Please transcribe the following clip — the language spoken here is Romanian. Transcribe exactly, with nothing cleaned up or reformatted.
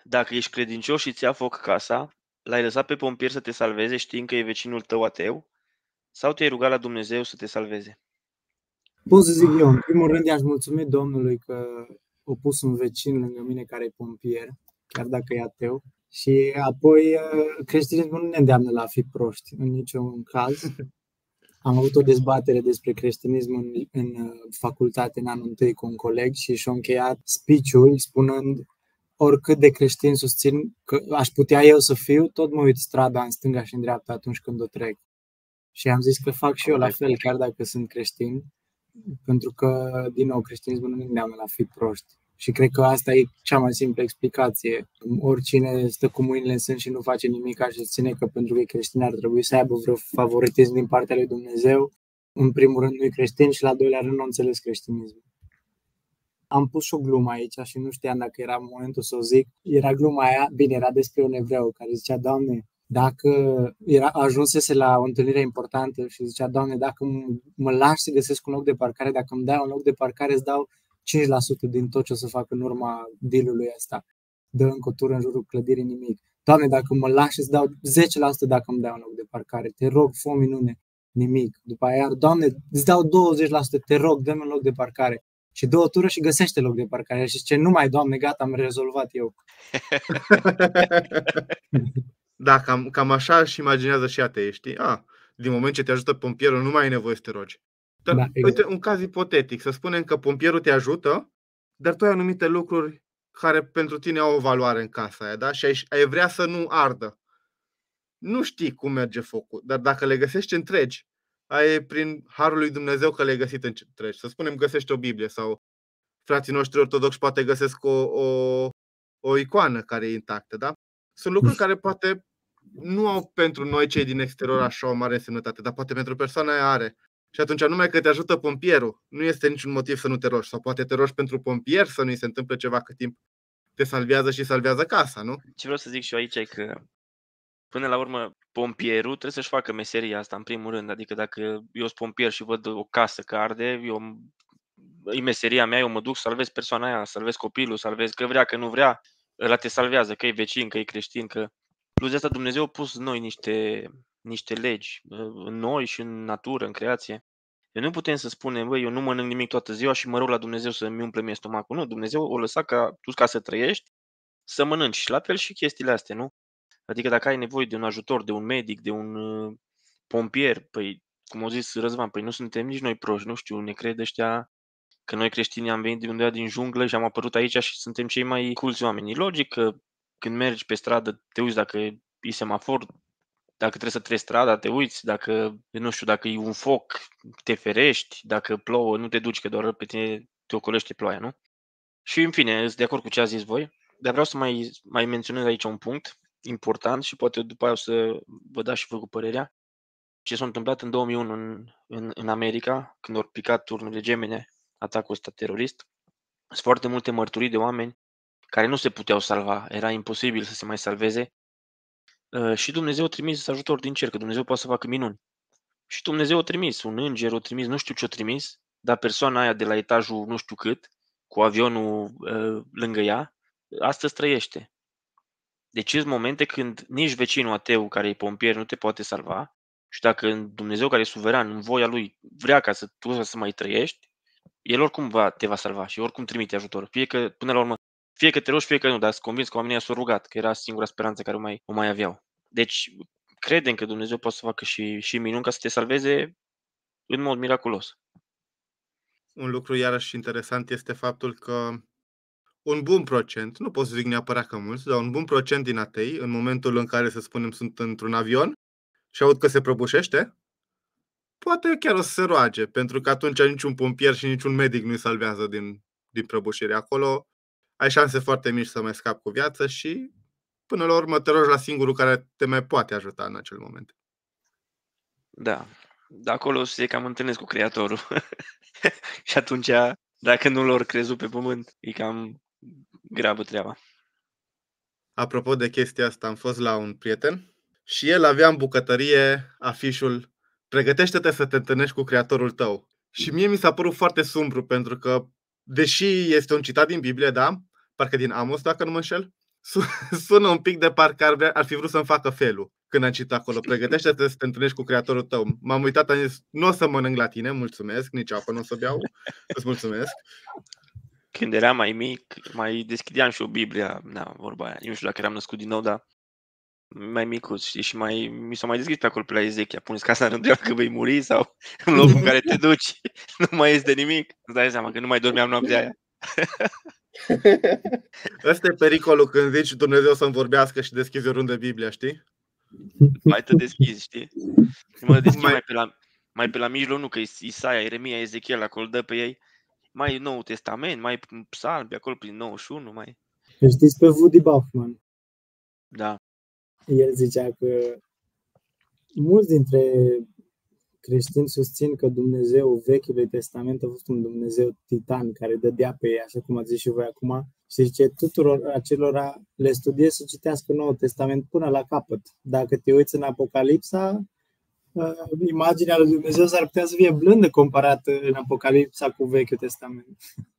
Dacă ești credincios și ți-a foc casa, l-ai lăsat pe pompier să te salveze știind că e vecinul tău ateu? Sau te-ai rugat la Dumnezeu să te salveze? Pot să zic eu, în primul rând i-aș mulțumi Domnului că a pus un vecin lângă mine care e pompier, chiar dacă e ateu. Și apoi creștinismul nu ne îndeamnă la a fi proști în niciun caz. Am avut o dezbatere despre creștinism în, în facultate în anul întâi cu un coleg și și-a încheiat speech-ul spunând: oricât de creștin susțin că aș putea eu să fiu, tot mă uit strada în stânga și în dreapta atunci când o trec. Și am zis că fac și eu la fel, chiar dacă sunt creștin, pentru că, din nou, creștinismul nu ne îndeamnă la a fi proști. Și cred că asta e cea mai simplă explicație. Oricine stă cu mâinile în sân și nu face nimic, aș susține că pentru că e creștin ar trebui să aibă vreo favoritism din partea lui Dumnezeu. În primul rând nu e creștin și la doilea rând nu înțeles creștinismul. Am pus și o glumă aici și nu știam dacă era momentul să o zic. Era gluma aia, bine, era despre un evreu care zicea: Doamne, dacă era, ajunsese la o întâlnire importantă și zicea: Doamne, dacă mă lași să găsesc un loc de parcare, dacă îmi dai un loc de parcare, îți dau cinci la sută din tot ce o să fac în urma deal-ului ăsta. Dă încă o tură în jurul clădirii, nimic. Doamne, dacă mă lași, îți dau zece la sută dacă îmi dai un loc de parcare. Te rog, fă o minune, nimic. După aia, Doamne, îți dau douăzeci la sută, te rog, dă-mi un loc de parcare. Și două tură și găsește loc de parcare. Și zice: nu mai, Doamne, gata, am rezolvat eu. Da, cam, cam așa își imaginează și ateiștii. Ah, din moment ce te ajută pompierul, nu mai ai nevoie să te rogi. Dar, da, exact. Uite, un caz ipotetic. Să spunem că pompierul te ajută, dar tu ai anumite lucruri care pentru tine au o valoare în casa aia, da? Și ai, ai vrea să nu ardă. Nu știi cum merge focul, dar dacă le găsești întregi, ai prin harul lui Dumnezeu că le-ai găsit întregi. Să spunem, găsești o Biblie sau frații noștri ortodoxi poate găsesc o, o, o icoană care e intactă, da? Sunt lucruri care poate nu au pentru noi cei din exterior așa o mare însemnătate, dar poate pentru persoana aia are. Și atunci, numai că te ajută pompierul, nu este niciun motiv să nu te rogi. Sau poate te rogi pentru pompier să nu-i se întâmple ceva cât timp te salvează și salvează casa, nu? Ce vreau să zic și eu aici e că, până la urmă, pompierul trebuie să-și facă meseria asta, în primul rând. Adică dacă eu sunt pompier și văd o casă că arde, eu, e meseria mea, eu mă duc, salvez persoana aia, salvez copilul, salvez că vrea, că nu vrea, ăla te salvează, că e vecin, că e creștin, că... Plus de asta Dumnezeu a pus în noi niște, niște legi, în noi și în natură, în creație. Eu nu putem să spunem: băi, eu nu mănânc nimic toată ziua și mă rog la Dumnezeu să-mi umple mie stomacul. Nu, Dumnezeu o lăsa ca tu, ca să trăiești, să mănânci. Și la fel și chestiile astea, nu? Adică dacă ai nevoie de un ajutor, de un medic, de un uh, pompier, păi, cum au zis Răzvan, păi nu suntem nici noi proști, nu știu, ne cred ăștia că noi creștini am venit de undeva din junglă și am apărut aici și suntem cei mai culți oameni. E logic că când mergi pe stradă, te uiți dacă e semafor, dacă trebuie să treci strada, te uiți, dacă, nu știu, dacă e un foc, te ferești, dacă plouă, nu te duci, că doar pe tine te ocolește ploaia, nu? Și, în fine, sunt de acord cu ce a zis voi, dar vreau să mai, mai menționez aici un punct important și poate după aia o să vă dați și voi cu părerea. Ce s-a întâmplat în două mii unu în, în, în America, când au picat turnele gemene, atacul ăsta terorist. Sunt foarte multe mărturii de oameni care nu se puteau salva, era imposibil să se mai salveze. Uh, și Dumnezeu a trimis ajutor din cer, că Dumnezeu poate să facă minuni. Și Dumnezeu a trimis, un înger a trimis, nu știu ce a trimis, dar persoana aia de la etajul nu știu cât, cu avionul uh, lângă ea, astăzi trăiește. Deci sunt momente când nici vecinul ateu care e pompier nu te poate salva și dacă Dumnezeu care e suveran, în voia lui, vrea ca să tu să mai trăiești, el oricum va, te va salva și oricum trimite ajutor. Fie că, până la urmă, fie că te rogi, fie că nu, dar sunt convins că oamenii s-au rugat, că era singura speranță care o mai, o mai aveau. Deci, credem că Dumnezeu poate să facă și, și minuni ca să te salveze în mod miraculos. Un lucru iarăși interesant este faptul că un bun procent, nu pot să zic neapărat că mulți, dar un bun procent din atei, în momentul în care, să spunem, sunt într-un avion și aud că se prăbușește, poate chiar o să se roage, pentru că atunci niciun pompier și niciun medic nu-i salvează din, din prăbușire. Acolo ai șanse foarte mici să mai scapi cu viață și până la urmă te rogi la singurul care te mai poate ajuta în acel moment. Da, de acolo se cam întâlnesc cu Creatorul. Și atunci, dacă nu l-or crezut pe pământ, e cam gravă treaba. Apropo de chestia asta, am fost la un prieten și el avea în bucătărie afișul: pregătește-te să te întâlnești cu Creatorul tău. Și mie mi s-a părut foarte sumbru, pentru că, deși este un citat din Biblie, da, parcă din Amos, dacă nu mă înșel, sună un pic de parcă ar, vrea, ar fi vrut să-mi facă felul când am citit acolo. Pregătește-te să te întâlnești cu creatorul tău. M-am uitat, am zis, nu o să mănânc la tine, mulțumesc, nici apă nu o să beau, îți mulțumesc. Când eram mai mic, mai deschideam și o Biblia, na, vorba aia, nu știu dacă eram născut din nou, dar mai micuț, știi, și mai, mi s-a mai deschis pe acolo pe la Ezechia, puneți casa în rândul că vei muri sau în locul în care te duci, nu mai ies de nimic, îți dai seama că nu mai dormeam noaptea aia. Ăsta e pericolul când zici Dumnezeu să-mi vorbească și deschizi o rândă Biblia, știi? Mai te deschizi, știi? Mă deschid mai... mai pe la mai pe la mijloc, nu, că Isaia, Ieremia, Ezechiel, acolo dă pe ei. Mai Nou Testament, mai Psalmi, acolo prin nouăzeci și unu, mai... Știți pe Woody Bauchman? Da. El zicea că mulți dintre creștini susțin că Dumnezeu Vechiului Testament a fost un Dumnezeu titan care dădea pe ei, așa cum ați zis și voi acum. Și zice, tuturor acelora le studiez să citească Noul Testament până la capăt. Dacă te uiți în Apocalipsa, imaginea lui Dumnezeu s-ar putea să fie blândă comparată în Apocalipsa cu Vechiul Testament.